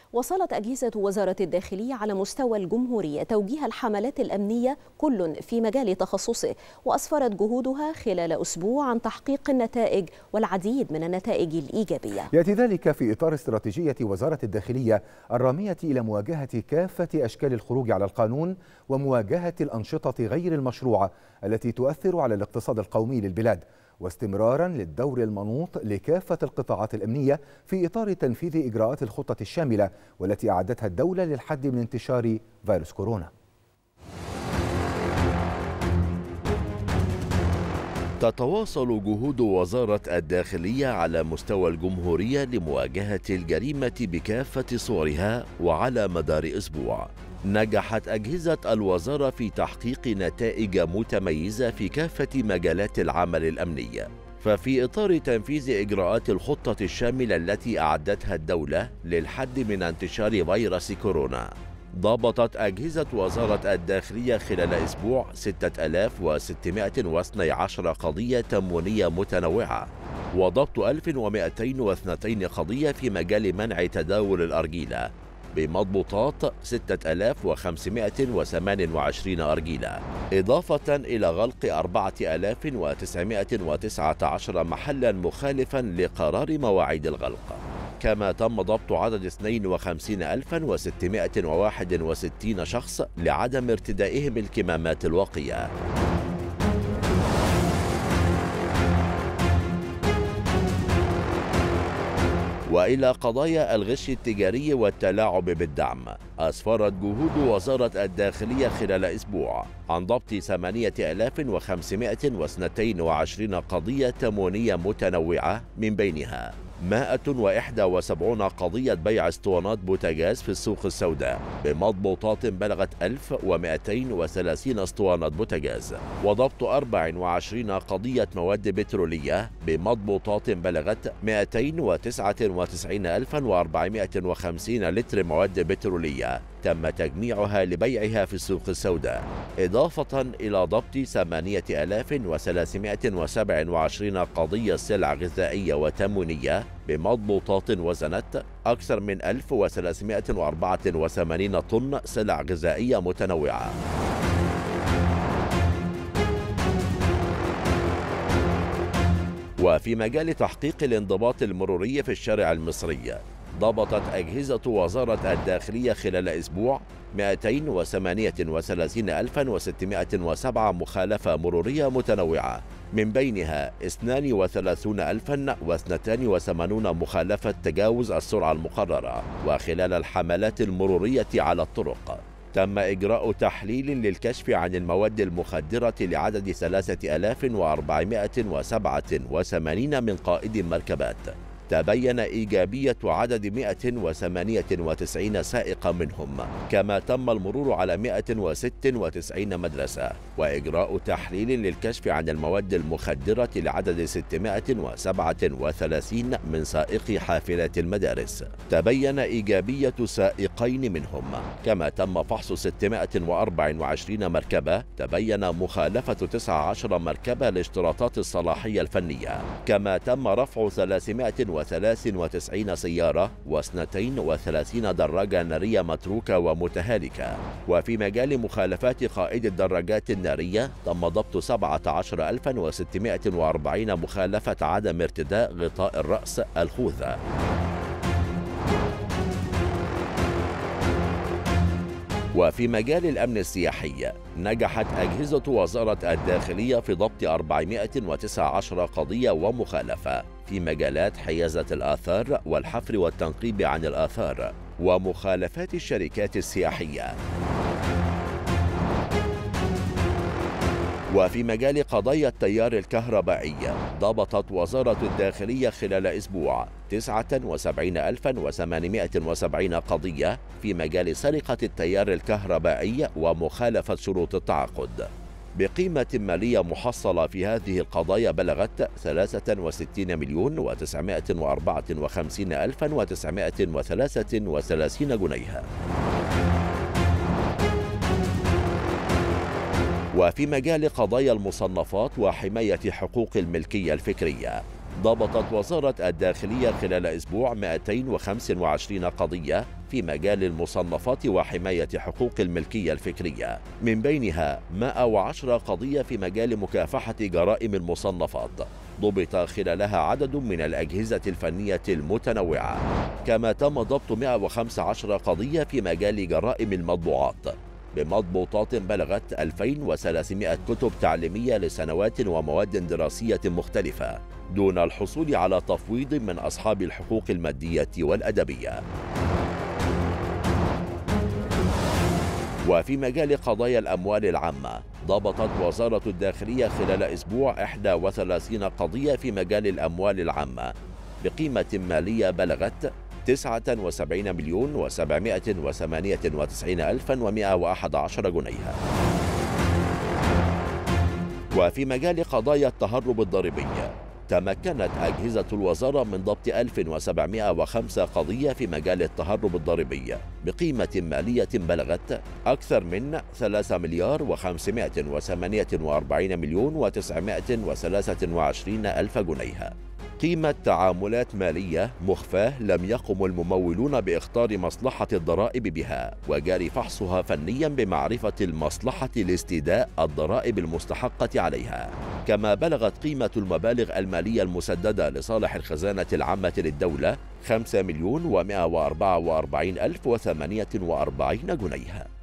وصلت أجهزة وزارة الداخلية على مستوى الجمهورية توجيه الحملات الأمنية كل في مجال تخصصه، وأسفرت جهودها خلال أسبوع عن تحقيق النتائج والعديد من النتائج الإيجابية. يأتي ذلك في إطار استراتيجية وزارة الداخلية الرامية إلى مواجهة كافة أشكال الخروج على القانون ومواجهة الأنشطة غير المشروعة التي تؤثر على الاقتصاد القومي للبلاد، واستمرارا للدور المنوط لكافة القطاعات الأمنية في إطار تنفيذ إجراءات الخطة الشاملة والتي أعدتها الدولة للحد من انتشار فيروس كورونا. تتواصل جهود وزارة الداخلية على مستوى الجمهورية لمواجهة الجريمة بكافة صورها، وعلى مدار أسبوع نجحت أجهزة الوزارة في تحقيق نتائج متميزة في كافة مجالات العمل الأمني. ففي إطار تنفيذ إجراءات الخطة الشاملة التي أعدتها الدولة للحد من انتشار فيروس كورونا، ضبطت أجهزة وزارة الداخلية خلال أسبوع 6612 قضية تموينية متنوعة، وضبط 1202 قضية في مجال منع تداول الأرجيلة بمضبوطات 6528 أرجيلة، إضافة إلى غلق 4919 محلا مخالفا لقرار مواعيد الغلق. كما تم ضبط عدد 52661 شخص لعدم ارتدائهم الكمامات الواقية. وإلى قضايا الغش التجاري والتلاعب بالدعم، أسفرت جهود وزارة الداخلية خلال أسبوع عن ضبط 8522 قضية تموينية متنوعة، من بينها 171 قضية بيع اسطوانات بوتاجاز في السوق السوداء بمضبوطات بلغت 1230 اسطوانات بوتاجاز، وضبط 24 قضية مواد بترولية بمضبوطات بلغت 299,450 لتر مواد بترولية تم تجميعها لبيعها في السوق السوداء، إضافة إلى ضبط 8327 قضية سلع غذائية وتموينية بمضبوطات وزنت أكثر من 1384 طن سلع غذائية متنوعة. وفي مجال تحقيق الانضباط المروري في الشارع المصري، ضبطت أجهزة وزارة الداخلية خلال أسبوع 238,607 مخالفة مرورية متنوعة، من بينها 32,082 مخالفة تجاوز السرعة المقررة. وخلال الحملات المرورية على الطرق تم إجراء تحليل للكشف عن المواد المخدرة لعدد 3487 من قائدي مركبات، تبين إيجابية عدد 198 سائق منهم، كما تم المرور على 196 مدرسة وإجراء تحليل للكشف عن المواد المخدرة لعدد 637 من سائقي حافلات المدارس، تبين إيجابية سائقين منهم، كما تم فحص 624 مركبة، تبين مخالفة 19 مركبة لاشتراطات الصلاحية الفنية، كما تم رفع 393 سيارة و32 دراجة نارية متروكة ومتهالكة. وفي مجال مخالفات قائد الدراجات النارية تم ضبط 17,640 مخالفة عدم ارتداء غطاء الرأس الخوذة. وفي مجال الأمن السياحي نجحت أجهزة وزارة الداخلية في ضبط 419 قضية ومخالفة في مجالات حيازة الآثار والحفر والتنقيب عن الآثار ومخالفات الشركات السياحية. وفي مجال قضايا التيار الكهربائي ضبطت وزارة الداخلية خلال أسبوع 79,870 قضية في مجال سرقة التيار الكهربائي ومخالفة شروط التعاقد، بقيمة مالية محصلة في هذه القضايا بلغت 63,954,933 جنيها. وفي مجال قضايا المصنفات وحماية حقوق الملكية الفكرية ضبطت وزارة الداخلية خلال أسبوع 225 قضية في مجال المصنفات وحماية حقوق الملكية الفكرية، من بينها 110 قضية في مجال مكافحة جرائم المصنفات ضبط خلالها عدد من الأجهزة الفنية المتنوعة، كما تم ضبط 115 قضية في مجال جرائم المطبوعات بمضبوطات بلغت 2300 كتب تعليمية لسنوات ومواد دراسية مختلفة، دون الحصول على تفويض من أصحاب الحقوق المادية والأدبية. وفي مجال قضايا الأموال العامة، ضبطت وزارة الداخلية خلال أسبوع 31 قضية في مجال الأموال العامة بقيمة مالية بلغت 79,798,111 جنيها. وفي مجال قضايا التهرب الضريبي، تمكنت أجهزة الوزارة من ضبط 1705 قضية في مجال التهرب الضريبي بقيمة مالية بلغت أكثر من 3,548,923,000 جنيها. قيمة تعاملات مالية مخفاة لم يقم الممولون باختار مصلحة الضرائب بها وجاري فحصها فنيا بمعرفة المصلحة لاستيداء الضرائب المستحقة عليها. كما بلغت قيمة المبالغ المالية المسددة لصالح الخزانة العامة للدولة 5,144,048 جنيها.